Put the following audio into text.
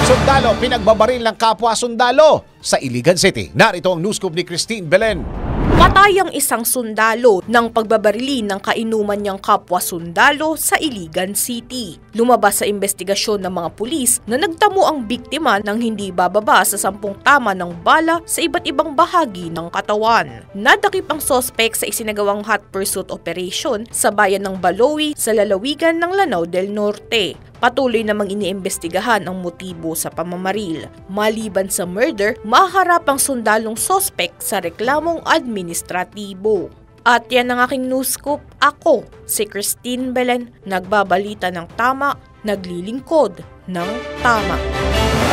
Sundalo pinagbabaril ng kapwa sundalo sa Iligan City. Narito ang news scoop ni Christine Belen. Patay ang isang sundalo ng pagbabarili ng kainuman niyang kapwa sundalo sa Iligan City. Lumabas sa investigasyon ng mga pulis na nagtamo ang biktima ng hindi bababa sa 10 tama ng bala sa iba't ibang bahagi ng katawan. Nadakip ang sospek sa isinagawang hot pursuit operation sa bayan ng Balowi sa lalawigan ng Lanao del Norte. Patuloy namang iniimbestigahan ang motibo sa pamamaril. Maliban sa murder, maharap ang sundalong sospek sa reklamong administratibo. At yan ang aking news scoop. Ako, si Christine Belen, nagbabalita ng tama, naglilingkod ng tama.